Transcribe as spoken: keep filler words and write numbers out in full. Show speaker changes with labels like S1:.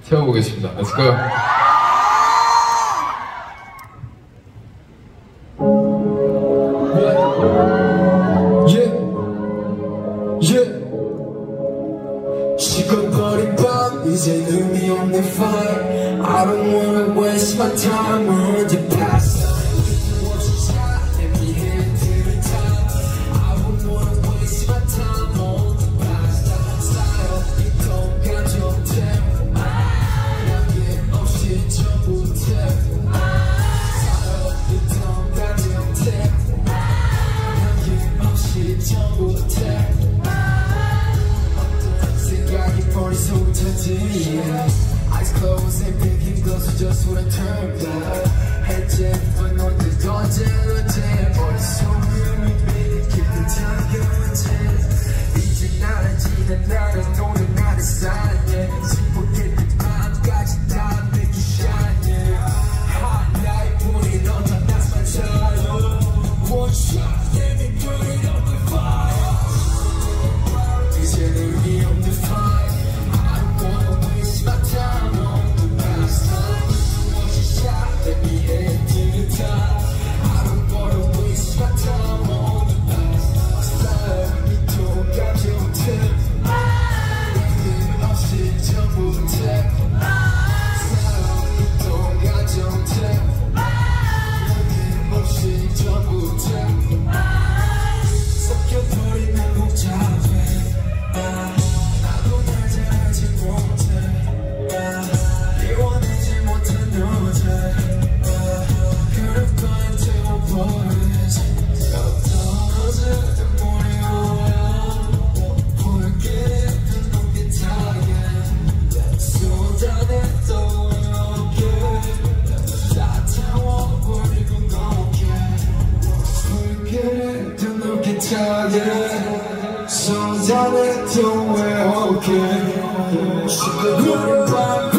S1: 채워보겠습니다. Let's go.
S2: Yeah, yeah. 식어버린 밤 이제 의미 없는 fight. I don't wanna waste my time on the past. Eyes closed and thinking close to just what I turned up. Head check but not the door jelly. Body so real baby keep the time going. 이제 나라지는 나를 노는 나를 사랑해. 행복해 그 마음까지 다 make you shine. Hot light put it on top that's my child. One shot let me put it on the fire. 이제 의미 없는 fight. 손잡아도 왜 okay.